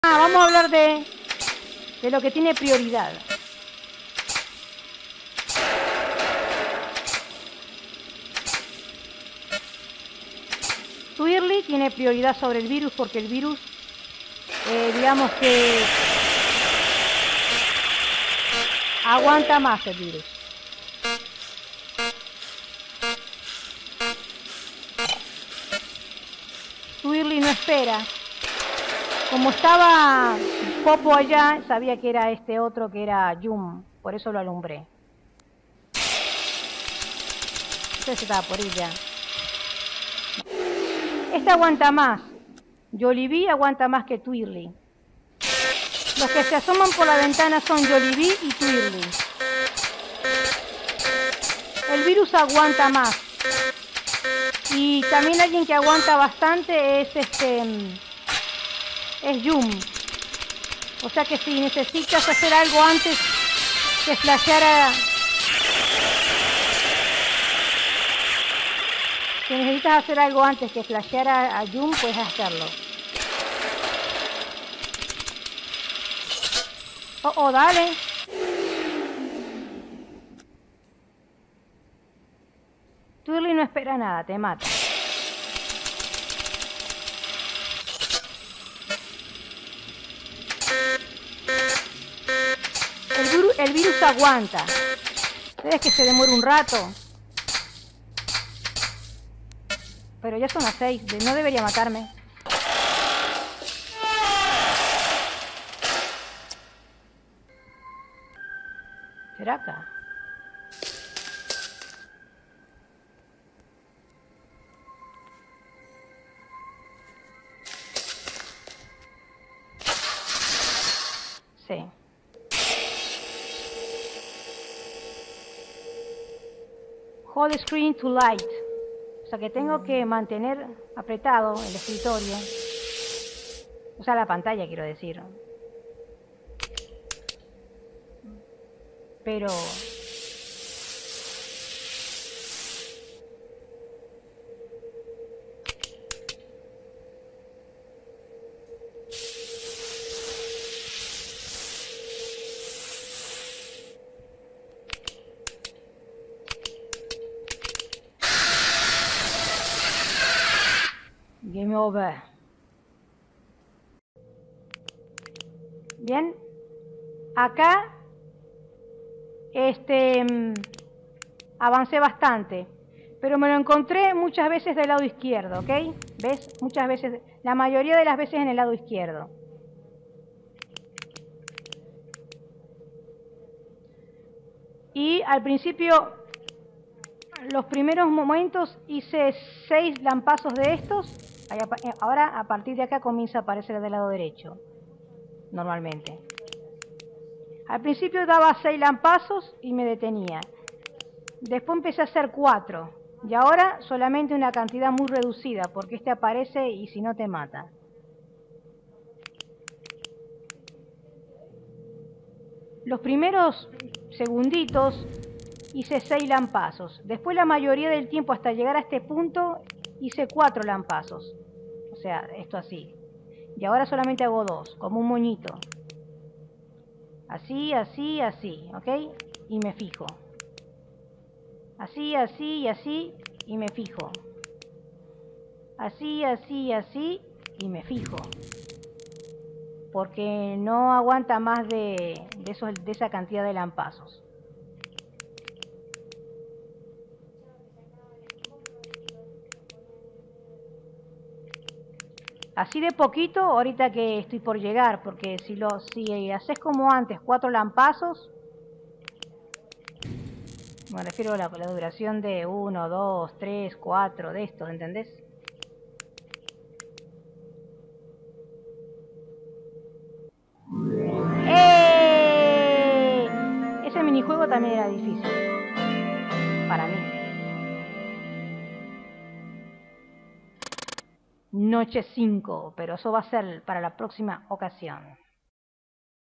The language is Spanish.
Vamos a hablar de lo que tiene prioridad. Twirly tiene prioridad sobre el virus porque el virus, digamos que aguanta más el virus. Twirly no espera. Como estaba Popo allá, sabía que era este otro que era Yum, por eso lo alumbré. Entonces estaba por ella. Esta aguanta más. Jollibee aguanta más que Twirly. Los que se asoman por la ventana son Jollibee y Twirly. El virus aguanta más. Y también alguien que aguanta bastante es Yum. O sea que si necesitas hacer algo antes que flashear si necesitas hacer algo antes que flashear a Yum, puedes hacerlo. Oh, dale. Twirly no espera nada, te mata. El virus aguanta. ¿Ves que se demora un rato? Pero ya son las 6, no debería matarme. ¿Será acá? Sí. Hold screen to light. O sea que tengo que mantener apretado el escritorio. O sea, la pantalla, quiero decir. Pero... Game over. Bien. Acá avancé bastante, pero me lo encontré muchas veces del lado izquierdo, ¿ok? ¿Ves? Muchas veces, la mayoría de las veces en el lado izquierdo. Y al principio, los primeros momentos hice 6 lampazos de estos. Ahora a partir de acá comienza a aparecer del lado derecho, normalmente. Al principio daba 6 lampazos y me detenía. Después empecé a hacer 4. Y ahora solamente una cantidad muy reducida, porque este aparece y si no te mata. Los primeros segunditos hice 6 lampazos. Después la mayoría del tiempo hasta llegar a este punto hice 4 lampazos. O sea, esto así. Y ahora solamente hago 2, como un moñito. Así, así, así, ¿ok? Y me fijo. Así, así y así, y me fijo. Así, así, así, y me fijo. Porque no aguanta más de esa cantidad de lampazos. Así de poquito, ahorita que estoy por llegar, porque si haces como antes 4 lampazos, me refiero a la duración de 1, 2, 3, 4 de estos, ¿entendés? Ese minijuego también era difícil, para mí. Noche 5, pero eso va a ser para la próxima ocasión.